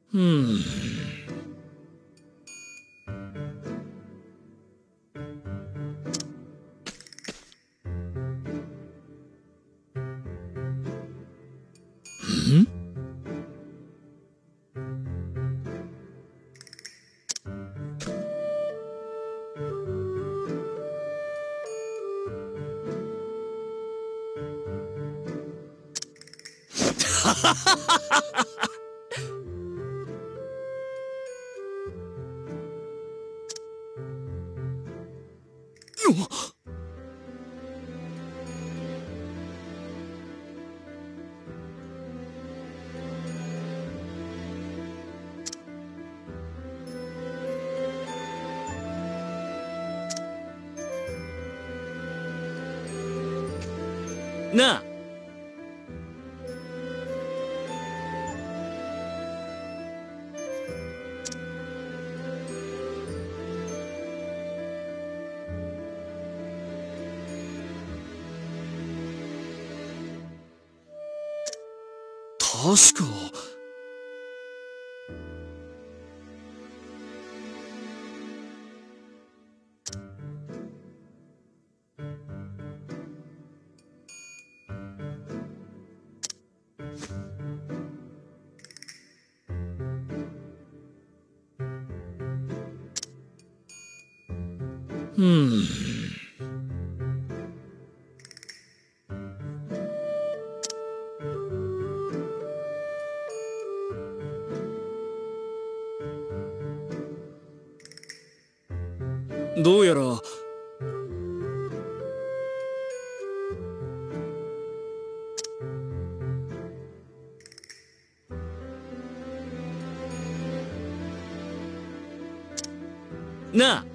なあ。確か。どうやらなあ。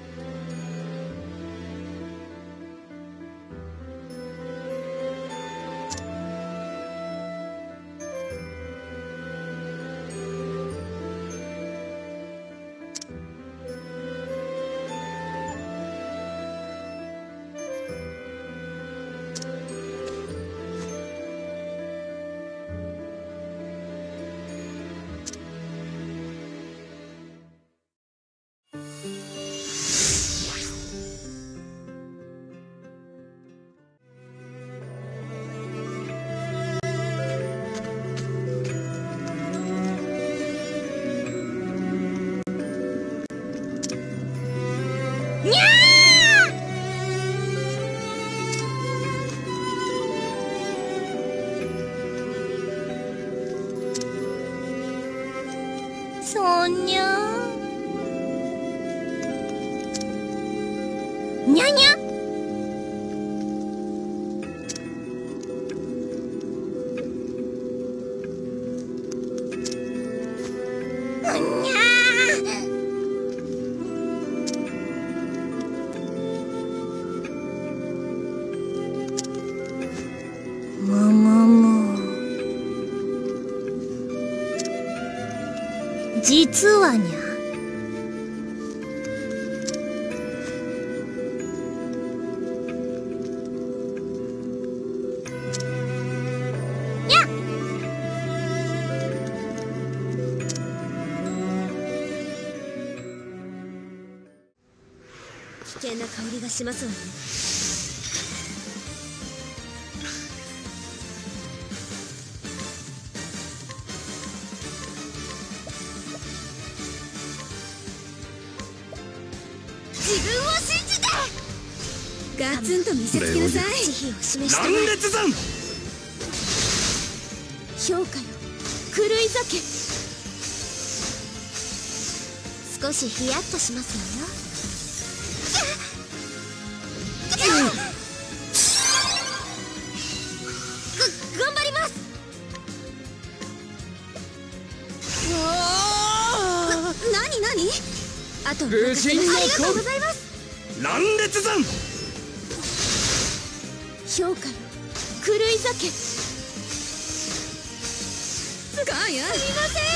そんにゃにゃにゃ。実はにゃ。にゃ。危険な香りがしますわね。自分を信じて。ガツンと見せつけなさい。慈悲を示して乱烈山。 評価よ、狂い酒。少しヒヤッとしますわよ。頑張ります。なになに。あと無人のありがとうございます。 乱烈山。 評価よ、狂い酒。 かや。 すみませ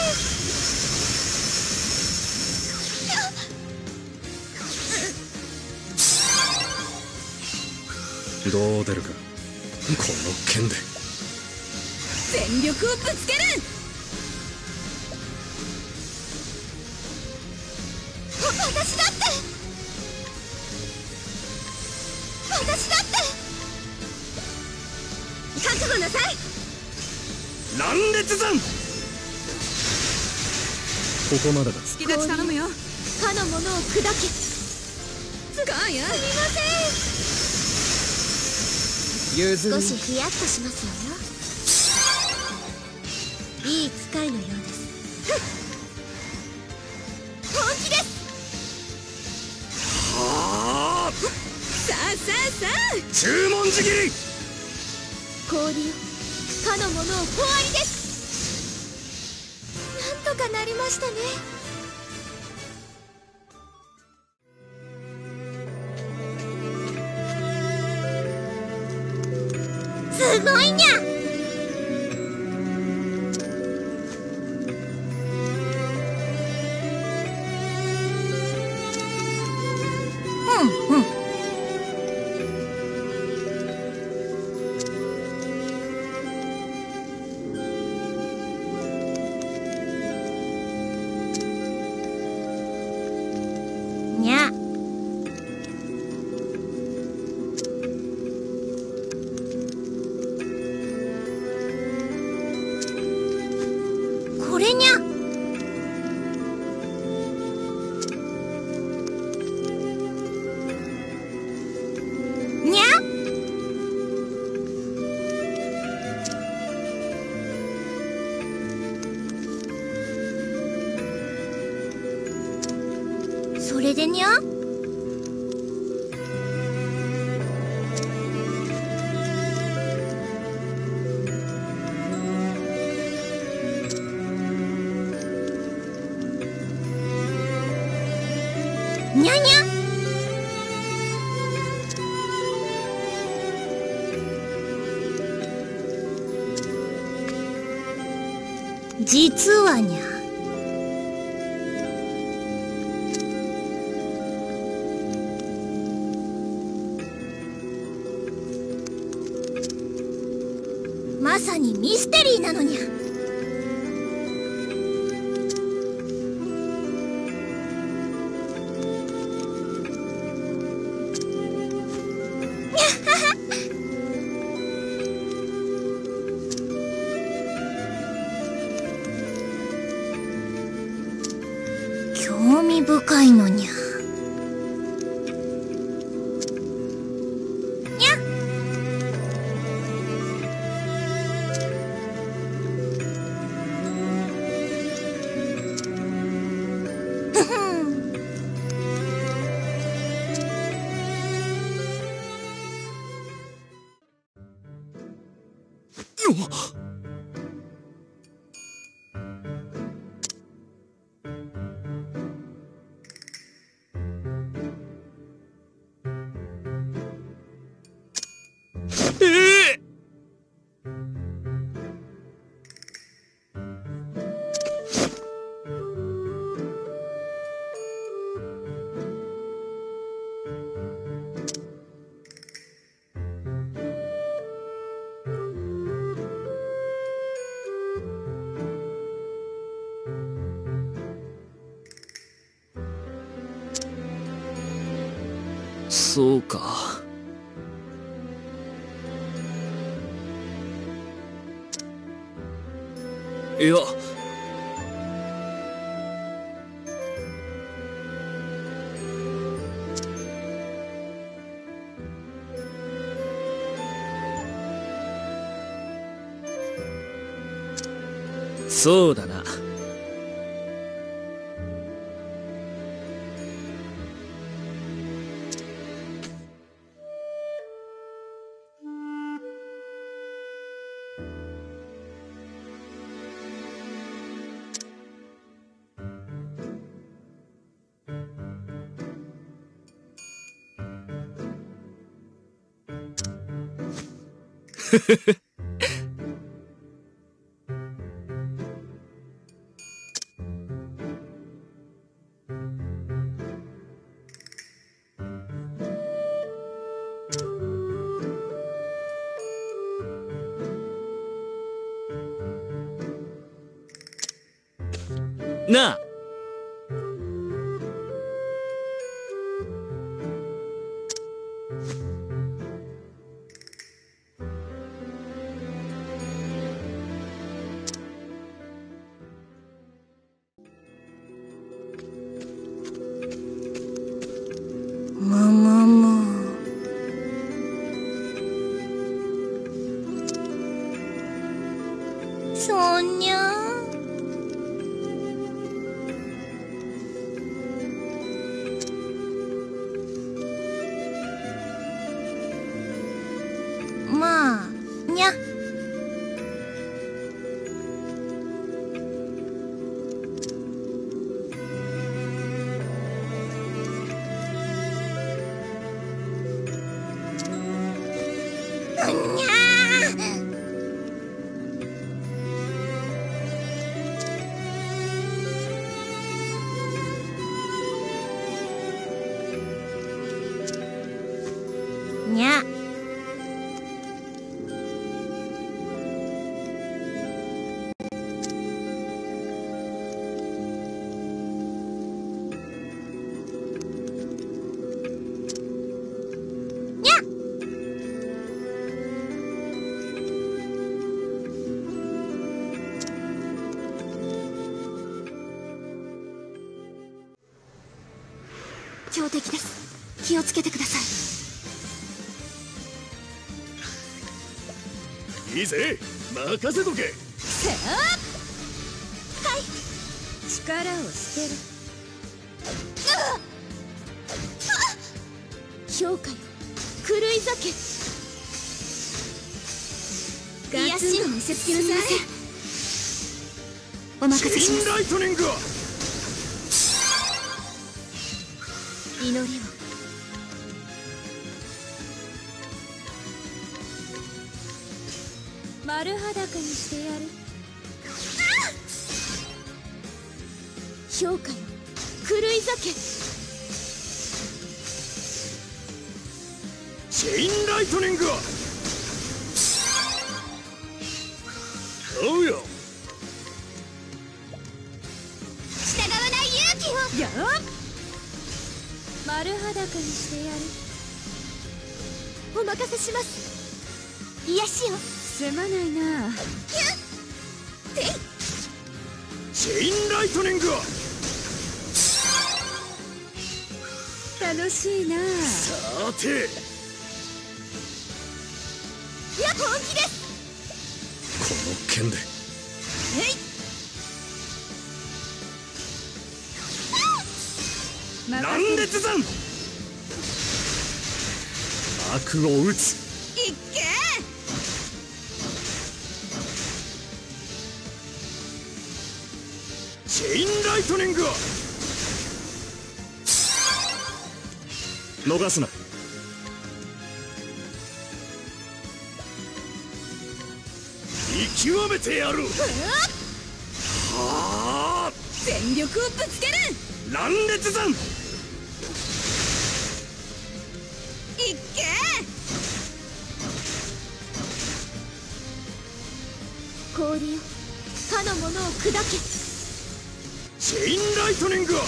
ん。どう出るか、この剣で。 全力をぶつける。 私だって覚悟なさい。 乱烈山。ここまでだ。 突き立ち頼むよ。 かの者を砕け。 つかや。 すみません。 譲る。 少しヒヤッとしますわよ。いい使いのようです。本気です。 はあ。 さあさあさあ。 注文仕切り。 氷よ、かの者を小割りです。なんとかなりましたね。すごいにゃ。にゃ。これにゃ。にゃ。それでにゃ。にゃにゃ。実はにゃ。まさにミステリーなのにゃ。興味深いのにゃ。にゃ。ふふん。 そうか。いや。そうだな。なあ。 標的です。気をつけてください。 いいぜ、任せとけ。 せあはい、力を捨てる。 評価よ、狂い酒。ガツンと見せつけなさい。お任せします。 ライトニング。 祈りを。 丸裸にしてやる。 評価よ、狂い酒。 チェインライトニング。おうよ。 従わない勇気を。 やっ丸裸にしてやる。 お任せします。癒しを。 すまないな。 チェインライトニング。 楽しいな。 さて、 いや、本気です。 この剣で。乱裂山。悪を打つ。 いっけ。 チェインライトニング。逃すな。見極めてやる。はあ、 全力をぶつける。 乱裂山。 いっけ。 氷よ、かの者を砕け。 チェインライトニング。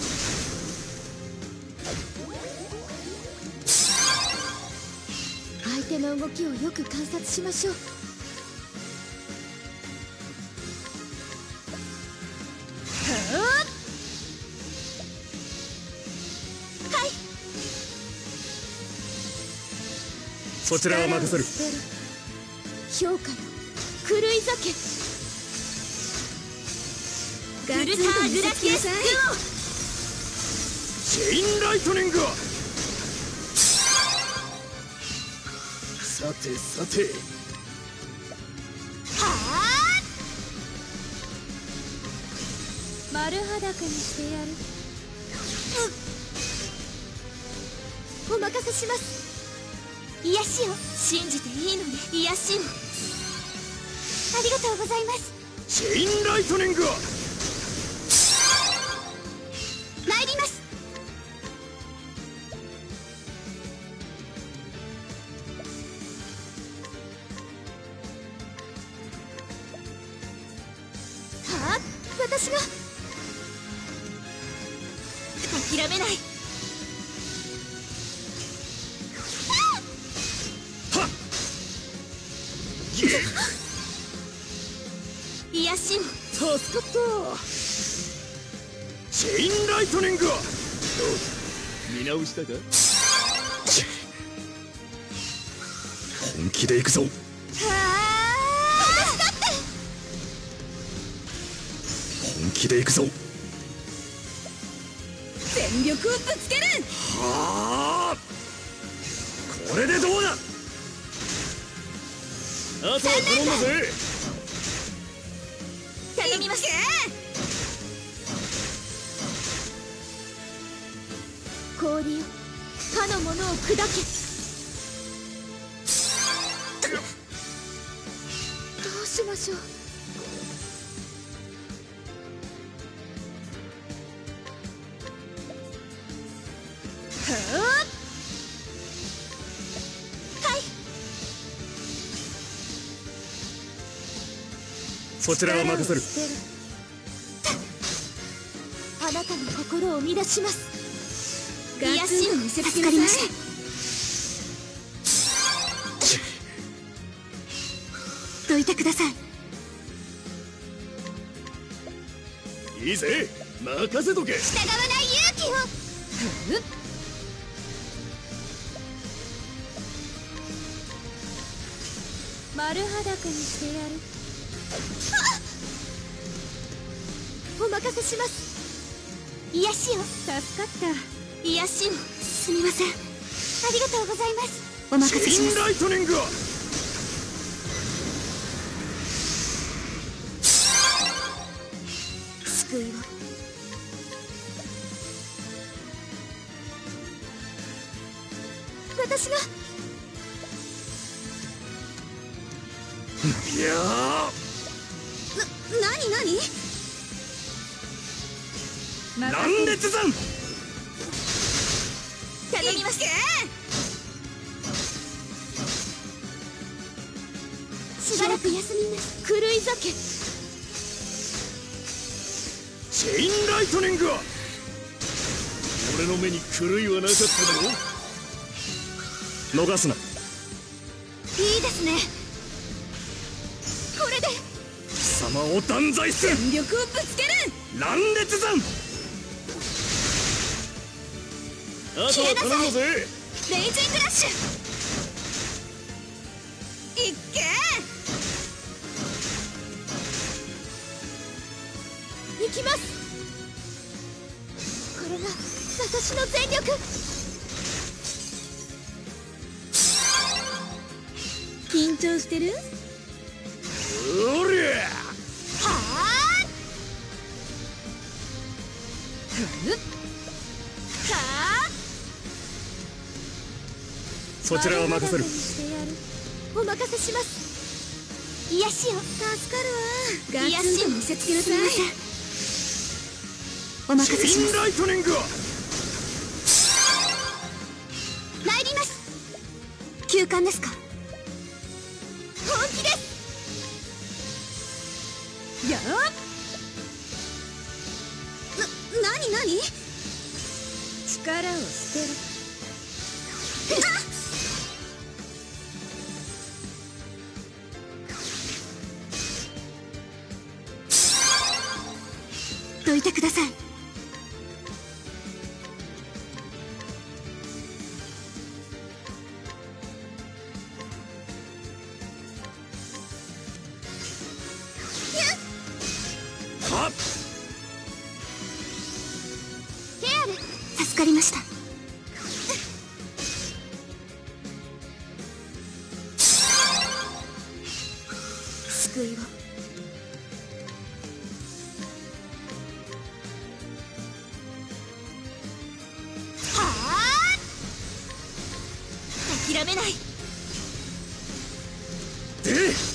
相手の動きをよく観察しましょう。はい。 そちらは任せる。 評価よ、狂い酒。 グルターグラティスチェインライトニング。さてさて、 丸裸にしてやる。 お任せします。癒しを。信じていいのね。癒しを。ありがとうございます。 チェインライトニング。 参ります。はあ、私が。諦めない。 はっ。 癒しを。 助かった。チェインライトニング。どうだ、見直したか。本気で行くぞ。 私だって。 本気で行くぞ。 全力をぶつける。 はあ、これでどうだ。あとは頼んだぜ。 頼みます。氷よ、かの者を砕け。どうしましょう。はい。 そちらは任せる。 あなたの心を乱します。 癒しを見せつけ助かりまなさい。 した。どいてください。 いいぜ、任せとけ。 従わない勇気を。 丸裸にしてやる。 お任せします。癒しを。 助かった。 癒しを。すみません、ありがとうございます。お任せします。 チェインライトニング。 救いを。私が。 いや何乱烈山。 頼みます。しばらく休みます。狂い酒。 チェインライトニング。俺の目に狂いはなかっただろ。逃すな。 いいですね。これで貴様を断罪する。 全力をぶつける。 乱烈山。あとは頼むぜ。 レイジングラッシュ。いっけー。行きます。これが私の全力。 緊張してる？ おりゃ。 はあ。はあ。 そちらは任せる。 お任せします。癒しを。 助かるわ。 癒しを見せつけなさい。おチェイン任せします。 ライトニング。 参ります。休館ですか。本気です。 やっ。何力を捨てる。 どいてください。 はっ。 ケアル、助かりました。救いを。諦めない。 で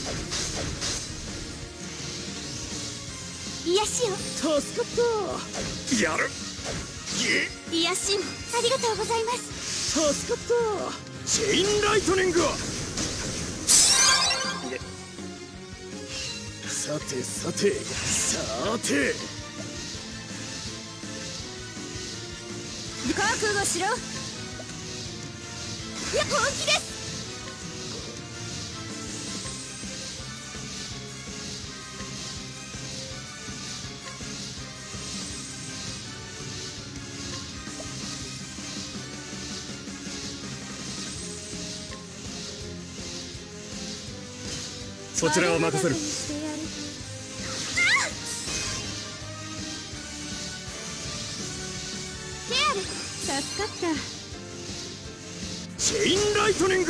癒しを。 助かった。やる。 癒しを。ありがとうございます。 助かった。チェインライトニング。さてさてさて。 覚悟しろ。 いや、本気です。 そちらは任せる。 ケアル、 助かった。 チェインライトニング。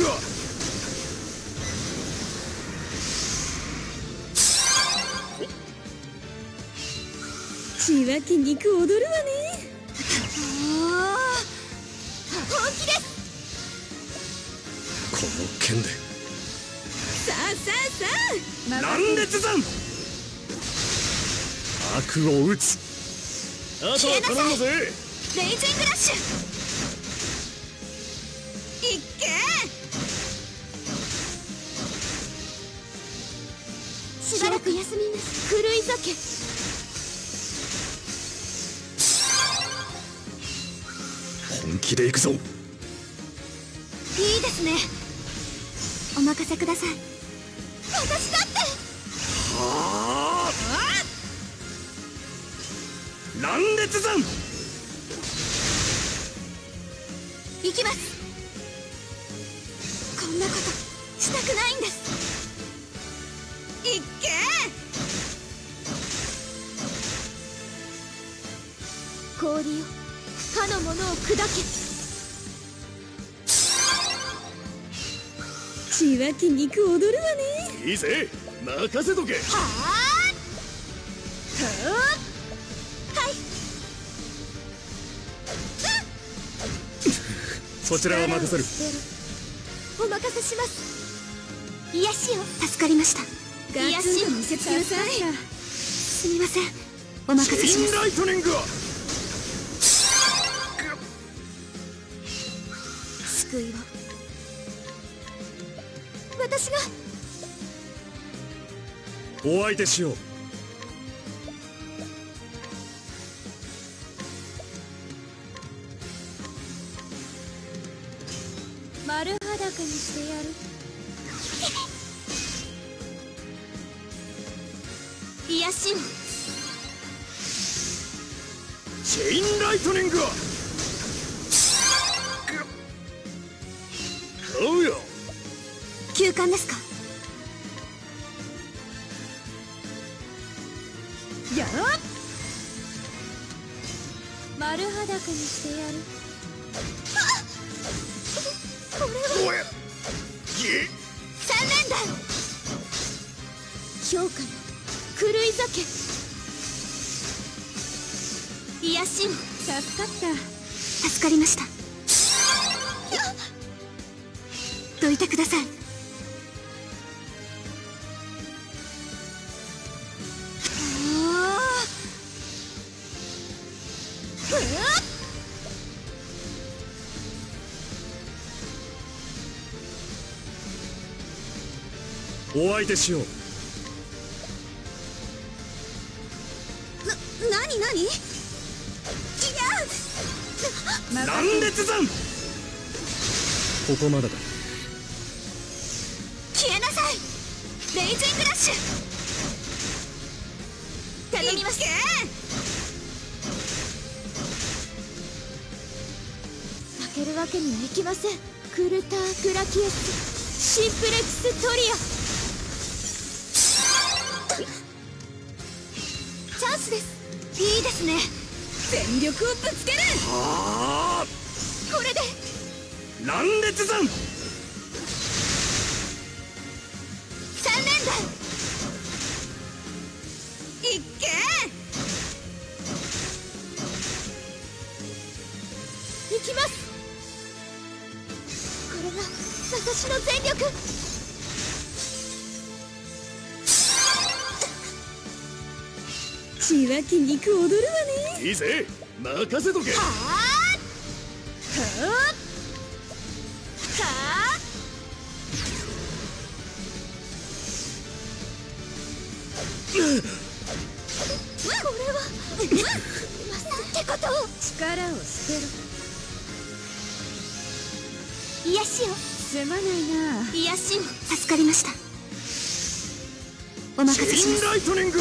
血は筋肉踊るわね。 本気です。 この剣でさあ乱烈山。悪を打つ。あとは頼むぜ。 レイジングラッシュ。いっけー。しばらく休みます。狂い酒。 本気で行くぞ。 いいですね。お任せください。私だって。 はあ。乱烈山。 行きます。こんなことしたくないんです。 氷よ、かの者を砕け。 血湧き肉踊るわね。 いいぜ、任せとけ。 はあ、はい。 そちらは任せる。 お任せします。癒しよ、助かりました。癒しを見せつけなさい。すみません、お任せします。 チェインライトニング。 救いを私が。 お相手しよう。 丸裸にしてやる。 癒しを。 チェインライトニング。おうよ。 休館ですか。 やっ丸裸にしてやる。 これはおや。 三連弾。評価の狂い酒。癒しを。 助かった。 助かりました。どいてください。 お相手しよう。 何何。いや、 乱烈山。ここまでだ。 消えなさい。レイジングラッシュ。頼みます。負けるわけにはいきません。クルタークラキエスシンプレックストリア。チャンスです。いいですね。 全力をぶつける。 はあ。 これで乱烈山。 三連弾。 いっけ。 行きます。これが私の全力。 血湧き肉踊るわね。 いいぜ、任せとけ。 はこれはってことを。 力を捨てろ。 癒しを。 すまないな。 癒しを。助かりました。お任せします。 チェインライトニング。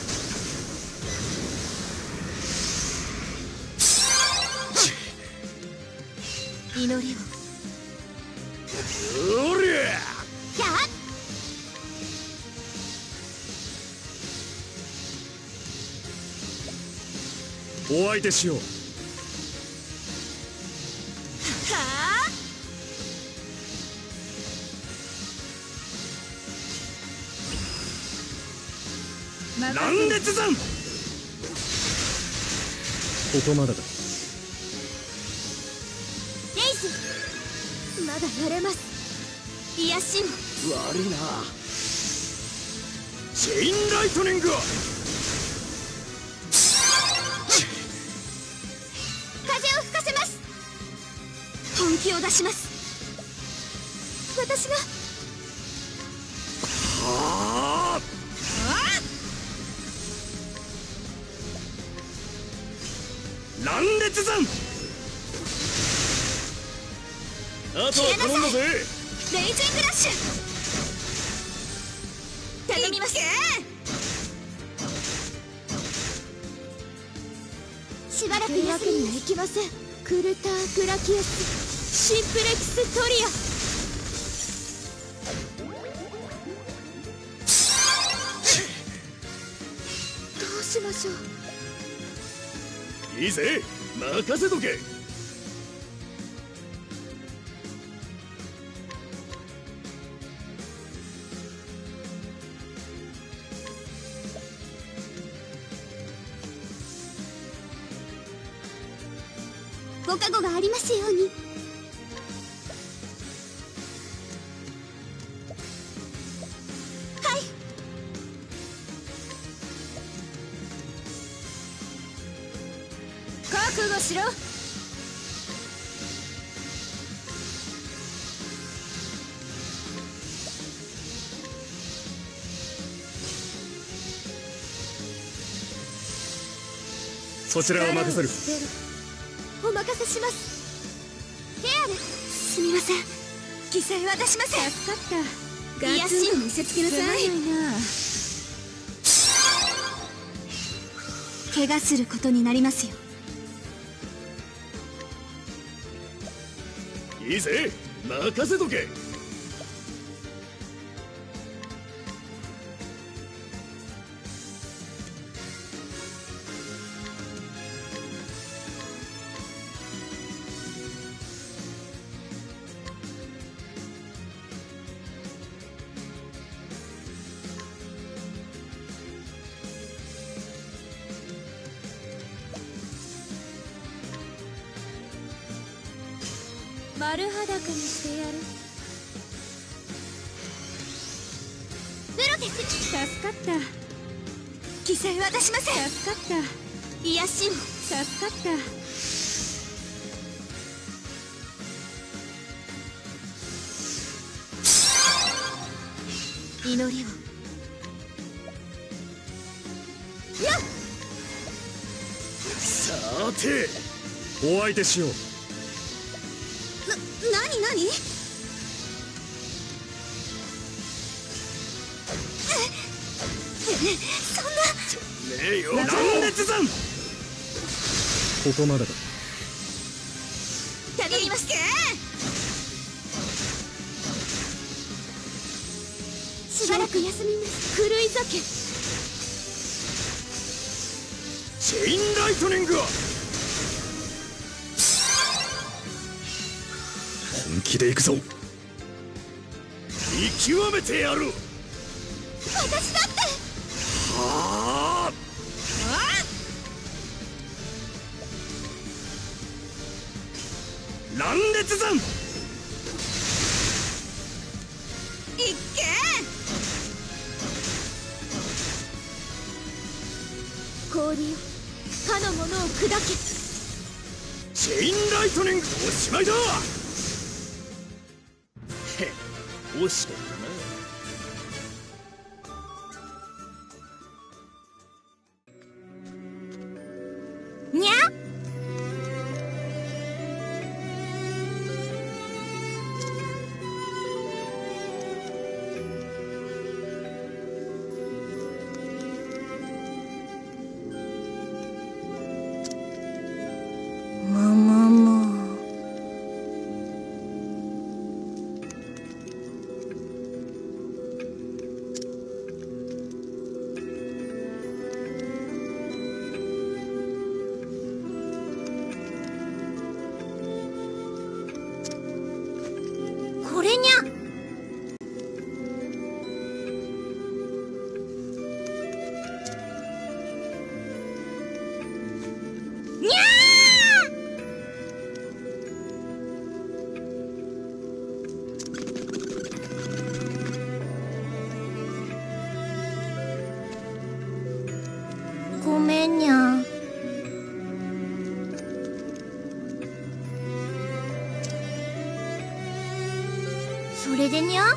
祈りを。 おりゃ。 やっ。 お相手しよう。 はあ。 乱烈山。ここまでだ。 レイズ、まだやれます。癒しも。 悪いな。チェインライトニング。 風を吹かせます。本気を出します。私が。 はあ。乱烈山。あとは頼んだぜ。 レイジングラッシュ。頼みます。しばらく休みにはいきません。クルタークラキエスシンプレックストリア。どうしましょう。 いいぜ、任せとけ。 ご加護がありますように。はい。 覚悟しろ。 そちらを任せる。 お任せします。ケアル、すみません。記載渡します。 助かった。ガツンと見せつけなさい。 怪我することになりますよ。 いいぜ、任せとけ。 丸裸にしてやる。 プロテス。 助かった。 記載渡します。 助かった。 癒しを。 助かった。 祈りを。やっ。 さて、お相手しよう。 何そんな。 ねえよ、乱烈山。ここまでだ。 頼みます。しばらく休みます。狂い酒。 チェインライトニング。本気で行くぞ。見極めてやる。 私だって。 はあ。乱烈山。 いっけ。氷よ、かの者を砕け。 チェインライトニング。おしまいだ。へ、惜しかったな。 にゃ。これにゃ。にゃー。ごめんにゃ。それでにゃ。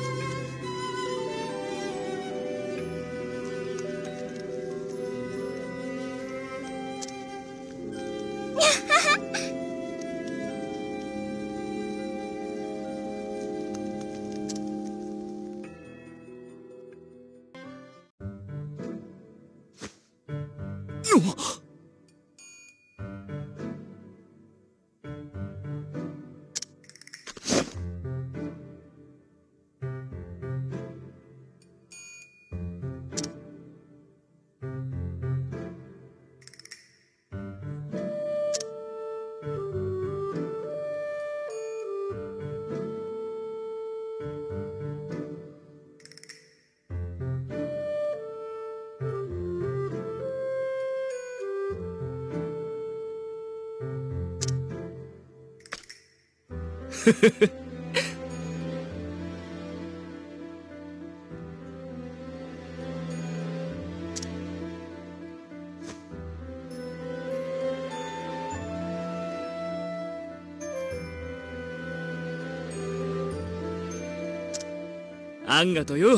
あんがとよ。